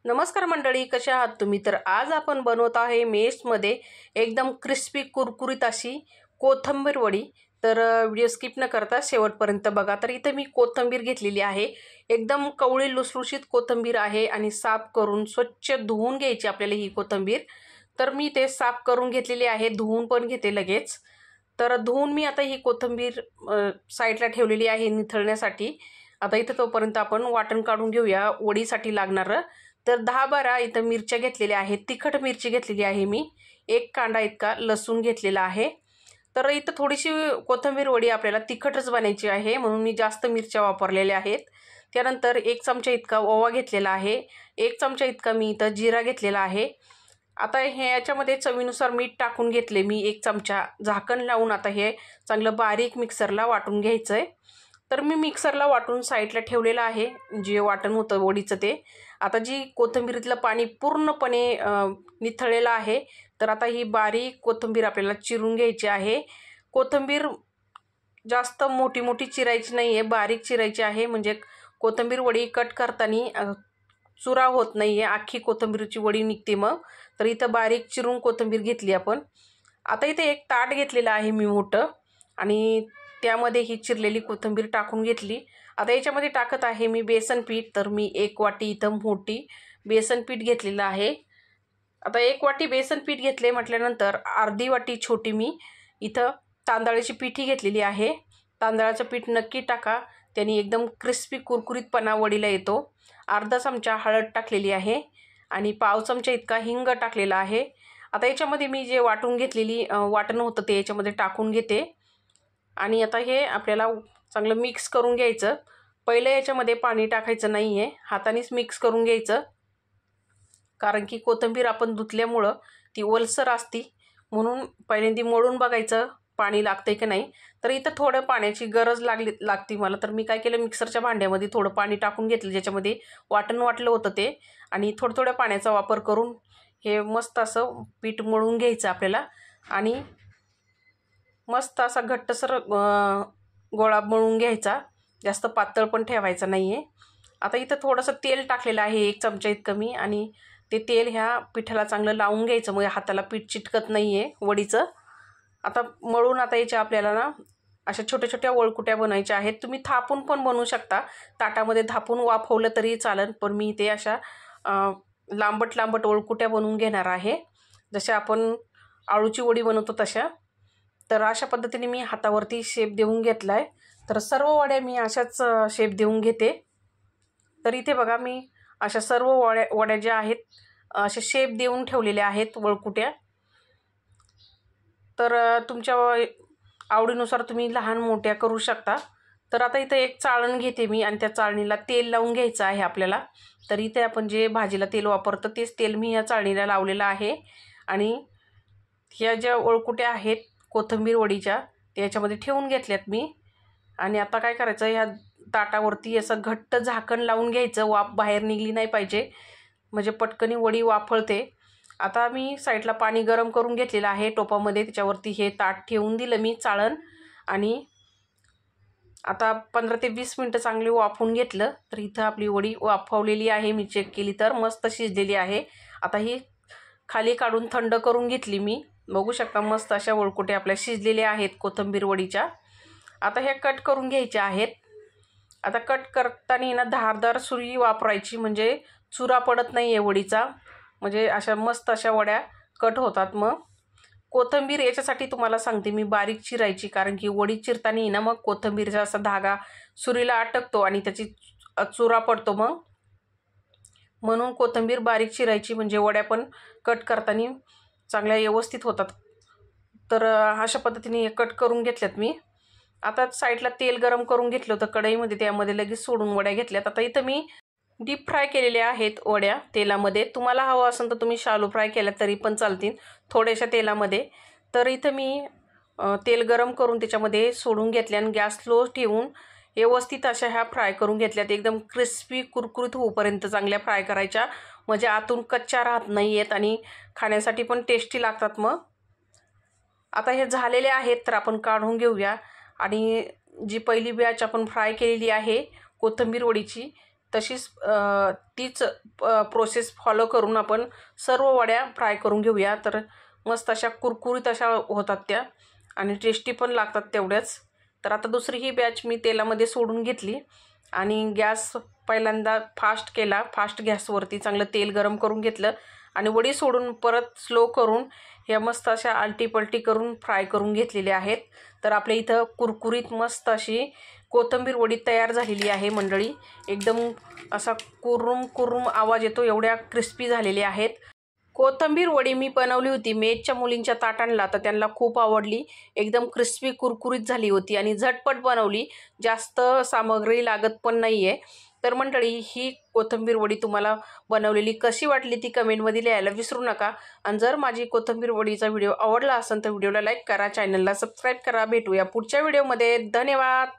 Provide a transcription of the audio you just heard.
नमस्कार मंडळी, कशा आहात तुम्ही? तर आज आपण बनवत आहे मेसमध्ये एकदम क्रिस्पी कुरकुरीत अशी कोथिंबीर वडी। तर व्हिडिओ स्किप न करता शेवटपर्यंत बघा। तर इथे मी कोथिंबीर घेतलेली आहे, एकदम कवळी लुसलुशीत कोथिंबीर आहे आणि साफ करून स्वच्छ धुवून घ्यायची आपल्याला ही कोथिंबीर। तर मी ते साफ करून घेतलेली आहे, धुवून पण घेते लगेच। तर धुवून मी आता ही कोथिंबीर साईडला ठेवलेली आहे निथळण्यासाठी। आता इथे तोपर्यंत आपण वाटण काढून घेऊया वडीसाठी लागणार। तर 10-12 इथं मिरच्या घेतलेल्या आहेत, तिखट मिरची घेतलेली आहे मी, 1 कांदा इतका लसूण घेतलेला आहे। तर इथं थोडीशी कोथिंबीर वडी आपल्याला तिखटच बनायची आहे म्हणून मी जास्त मिरच्या वापरलेल्या आहेत। त्यानंतर 1 चमचा इतका ओवा घेतलेला आहे, 1 चमचा इतका मी इथं जिरा घेतलेला आहे। आता याच्यामध्ये चवीनुसार मीठ टाकून घेतले मी 1 चमचा, झाकण लावून आता हे चांगलं बारीक मिक्सरला वाटून घ्यायचं आहे। तर मी मिक्सरला वाटून साईडला ठेवलेलं आहे, जे वाटण होतं वडीचं ते। आता जी कोथिंबीरीतलं पाणी पूर्णपणे निथळलेलं आहे। तर आता ही बारीक कोथिंबीर आपल्याला चिरून घ्यायची आहे। कोथिंबीर जास्त मोठी मोठी चिरायची नाही आहे, बारीक चिरायची आहे, म्हणजे कोथिंबीर वडी कट करताना चुरा होत नाही आहे, अख्खी कोथिंबीरची वडी निघते मग। तर इथं बारीक चिरून कोथिंबीर घेतली आपण। आता इथे एक ताट घेतलेलं आहे मी मोठं आणि त्यामध्ये ही चिरलेली कोथिंबीर टाकून घेतली। आता याच्यामध्ये टाकत आहे मी बेसन पीठ। तर मी 1 वाटी इथं मोठी बेसन पीठ घेतलेलं आहे। आता 1 वाटी बेसन पीठ घेतले म्हटल्यानंतर अर्धी वाटी छोटी मी इथं तांदळाची पिठी घेतलेली आहे। तांदळाचं पीठ नक्की टाका, त्याने एकदम क्रिस्पी कुरकुरीतपणा वडीला येतो। अर्धा चमचा हळद टाकलेली आहे आणि पाव चमचा इतका हिंग टाकलेला आहे। आता याच्यामध्ये मी जे वाटून घेतलेली वाटण होतं ते याच्यामध्ये टाकून घेते आणि आता हे आपल्याला चांगलं मिक्स करून घ्यायचं। पहिले याच्यामध्ये पाणी टाकायचं नाही आहे, हातानेच मिक्स करून घ्यायचं, कारण की कोथिंबीर आपण धुतल्यामुळं ती ओलसर असती, म्हणून पहिल्यांदा मळून बघायचं पाणी लागतंय की नाही। तर इथं थोडं पाण्याची गरज लागती मला। तर मी काय केलं, मिक्सरच्या भांड्यामध्ये थोडं पाणी टाकून घेतलं, ज्याच्यामध्ये वाटण वाटलं होतं ते, आणि थोड्या पाण्याचा वापर करून हे मस्त असं पीठ मळून घ्यायचं आपल्याला आणि मस्त असा घट्टसर गोळा मळून घ्यायचा, जास्त पातळ पण ठेवायचा नाही आहे। आता इथं थोडंसं तेल टाकलेलं आहे 1 चमचा इतकं मी, आणि ते तेल ह्या पिठाला चांगलं लावून घ्यायचं, म्हणजे हाताला पीठ चिटकत नाही आहे वडीचं। आता मळून आता याच्या आपल्याला ना अशा छोट्या छोट्या वळकुट्या बनवायच्या आहेत। तुम्ही थापून पण बनवू शकता, ताटामध्ये थापून वाफवलं तरी चालेल, पण मी ते अशा लांबट लांबट वळकुट्या बनवून घेणार आहे, जशा आपण आळूची वडी बनवतो तशा। तर अशा पद्धतीने मी हातावरती शेप देऊन घेतला आहे। तर सर्व वड्या मी अशाच शेप देऊन घेते। तर इथे बघा, मी अशा सर्व वड्या ज्या आहेत अशा शेप देऊन ठेवलेल्या आहेत वळकुट्या। तर तुमच्या आवडीनुसार तुम्ही लहान मोठ्या करू शकता। तर आता इथे एक चाळण घेते मी आणि त्या चाळणीला तेल लावून घ्यायचं आहे आपल्याला। तर इथे आपण जे भाजीला तेल वापरतो तेच तेल मी या चाळणीला लावलेलं आहे आणि ह्या ज्या वळकुट्या आहेत कोथिंबीर वडीच्या ते याच्यामध्ये ठेवून घेतल्यात मी। आणि आता काय करायचं, ह्या ताटावरती असं घट्ट झाकण लावून घ्यायचं, वाफ बाहेर निघली नाही पाहिजे, म्हणजे पटकनी वडी वाफळते। आता मी साईडला पाणी गरम करून घेतलेलं आहे टोपामध्ये, त्याच्यावरती हे ताट ठेवून दिलं मी चाळण, आणि आता 15 ते 20 मिनटं चांगली वाफवून घेतलं। तर इथं आपली वडी वाफवलेली आहे, मी चेक केली तर मस्त शिजलेली आहे। आता ही खाली काढून थंड करून घेतली मी, बघू शकता मस्त अशा वळकुट्या आपल्या शिजलेल्या आहेत कोथिंबीर वडीच्या। आता ह्या कट करून घ्यायच्या आहेत। आता कट करताना ना धारदार सुरी वापरायची, म्हणजे चुरा पडत नाही आहे वडीचा, म्हणजे अशा मस्त अशा वड्या कट होतात। मग कोथिंबीर याच्यासाठी तुम्हाला सांगते मी बारीक चिरायची, कारण की वडी चिरताना ना मग कोथिंबीरचा असा धागा सुरीला अटकतो आणि त्याची चुरा पडतो, म्हणून कोथिंबीर बारीक चिरायची, म्हणजे वड्या पण कट करताना चांगल्या व्यवस्थित होतात। तर अशा पद्धतीने कट करून घेतल्यात मी। आता साईडला तेल गरम करून घेतलं होतं कढईमध्ये, त्यामध्ये लगेच सोडून वड्या घेतल्यात। आता इथं मी डीप फ्राय केलेल्या आहेत वड्या तेलामध्ये, तुम्हाला हवं असेल तर तुम्ही शालो फ्राय केल्या तरी पण चालतील थोड्याशा तेलामध्ये। तर इथं मी तेल गरम करून त्याच्यामध्ये सोडून घेतल्या आणि गॅस स्लो ठेवून व्यवस्थित अशा ह्या फ्राय करून घेतल्यात, एकदम क्रिस्पी कुरकुरीत होईपर्यंत चांगल्या फ्राय करायच्या, म्हणजे आतून कच्च्या राहत नाही आहेत आणि खाण्यासाठी पण टेस्टी लागतात। मग आता हे झालेले आहेत, तर आपण काढून घेऊया। आणि जी पहिली बॅच आपण फ्राय केलेली आहे कोथिंबीर वडीची, तशीच तीच प्रोसेस फॉलो करून आपण सर्व वड्या फ्राय करून घेऊया. तर मस्त अशा कुरकुरीत अशा होतात त्या आणि टेस्टी पण लागतात तेवढ्याच. तर आता दुसरी ही बॅच मी तेलामध्ये सोडून घेतली आणि गॅस पहिल्यांदा फास्ट केला. फास्ट गॅसवरती चांगलं तेल गरम करून घेतलं आणि वडी सोडून परत स्लो करून ह्या मस्त अशा आलटी-पलटी करून फ्राय करून घेतलेल्या आहेत. तर आपल्या इथं कुरकुरीत मस्त अशी कोथिंबीर वडी तयार झालेली आहे मंडळी. एकदम असा कुरुम कुरुम आवाज येतो एवढ्या क्रिस्पी झालेल्या आहेत. कोथिंबीर वडी मी बनवली होती मेसच्या मुलींच्या ताटांना, तर त्यांना खूप आवडली. एकदम क्रिस्पी कुरकुरीत झाली होती आणि झटपट बनवली. जास्त सामग्री लागत पण नाही आहे. तर मंडळी ही कोथिंबीर वडी तुम्हाला बनवलेली कशी वाटली ती कमेंटमध्ये लिहायला विसरू नका. आणि जर माझी कोथिंबीर वडीचा व्हिडिओ आवडला असेल तर व्हिडिओला लाईक करा, चॅनलला सबस्क्राईब करा. भेटूया पुढच्या व्हिडिओमध्ये. धन्यवाद.